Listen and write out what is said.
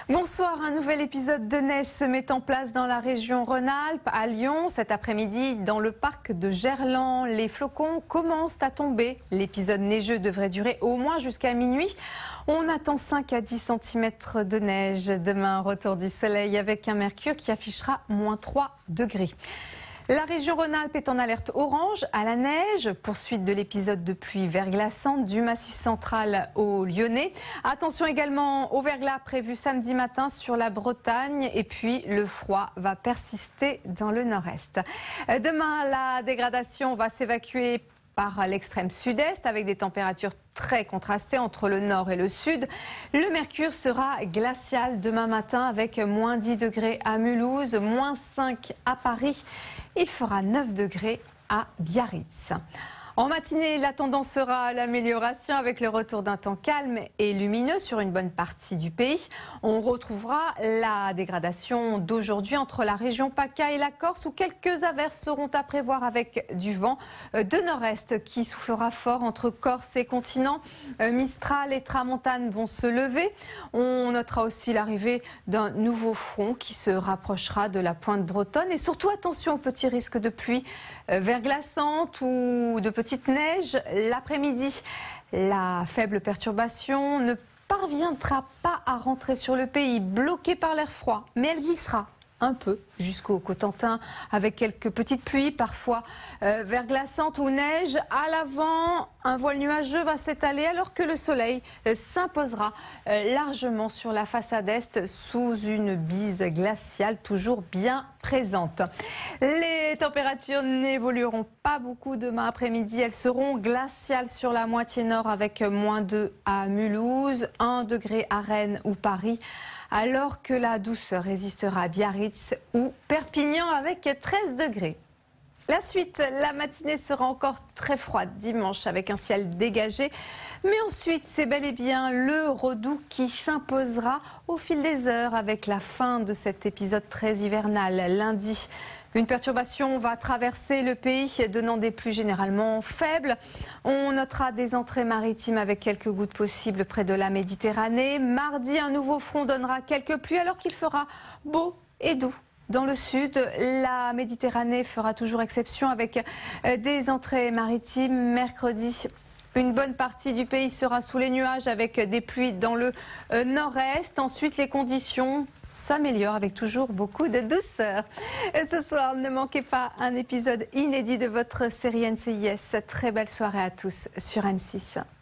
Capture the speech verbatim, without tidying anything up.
Bonsoir, un nouvel épisode de neige se met en place dans la région Rhône-Alpes, à Lyon. Cet après-midi, dans le parc de Gerland, les flocons commencent à tomber. L'épisode neigeux devrait durer au moins jusqu'à minuit. On attend cinq à dix centimètres de neige. Demain, retour du soleil avec un mercure qui affichera moins trois degrés. La région Rhône-Alpes est en alerte orange à la neige. Poursuite de l'épisode de pluie verglaçante du Massif central au Lyonnais. Attention également au verglas prévu samedi matin sur la Bretagne. Et puis le froid va persister dans le nord-est. Demain, la dégradation va s'évacuer par l'extrême sud-est avec des températures très contrastées entre le nord et le sud. Le mercure sera glacial demain matin avec moins dix degrés à Mulhouse, moins cinq à Paris. Il fera neuf degrés à Biarritz. En matinée, la tendance sera à l'amélioration avec le retour d'un temps calme et lumineux sur une bonne partie du pays. On retrouvera la dégradation d'aujourd'hui entre la région PACA et la Corse où quelques averses seront à prévoir avec du vent de nord-est qui soufflera fort entre Corse et continent. Mistral et Tramontane vont se lever. On notera aussi l'arrivée d'un nouveau front qui se rapprochera de la pointe bretonne. Et surtout, attention aux petits risques de pluie verglaçante ou de petite neige l'après-midi. La faible perturbation ne parviendra pas à rentrer sur le pays, bloquée par l'air froid, mais elle glissera un peu jusqu'au Cotentin avec quelques petites pluies, parfois euh, verglaçantes ou neige. À l'avant, un voile nuageux va s'étaler alors que le soleil euh, s'imposera euh, largement sur la façade est sous une bise glaciale toujours bien présente. Les températures n'évolueront pas beaucoup demain après-midi. Elles seront glaciales sur la moitié nord avec moins deux à Mulhouse, un degré à Rennes ou Paris, alors que la douceur résistera à Biarritz ou Perpignan avec treize degrés. La suite, la matinée sera encore très froide dimanche avec un ciel dégagé. Mais ensuite, c'est bel et bien le redoux qui s'imposera au fil des heures avec la fin de cet épisode très hivernal. Lundi, une perturbation va traverser le pays, donnant des pluies généralement faibles. On notera des entrées maritimes avec quelques gouttes possibles près de la Méditerranée. Mardi, un nouveau front donnera quelques pluies alors qu'il fera beau et doux. Dans le sud, la Méditerranée fera toujours exception avec des entrées maritimes. Mercredi, une bonne partie du pays sera sous les nuages avec des pluies dans le nord-est. Ensuite, les conditions s'améliorent avec toujours beaucoup de douceur. Ce soir, ne manquez pas un épisode inédit de votre série N C I S. Très belle soirée à tous sur M six.